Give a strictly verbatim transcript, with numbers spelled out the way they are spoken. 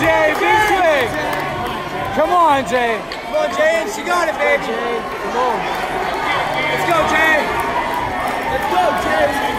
Jay, big swing. Come on, Jay. Come on, Jay. She got it, baby. Come on. Let's go, Jay. Let's go, Jay.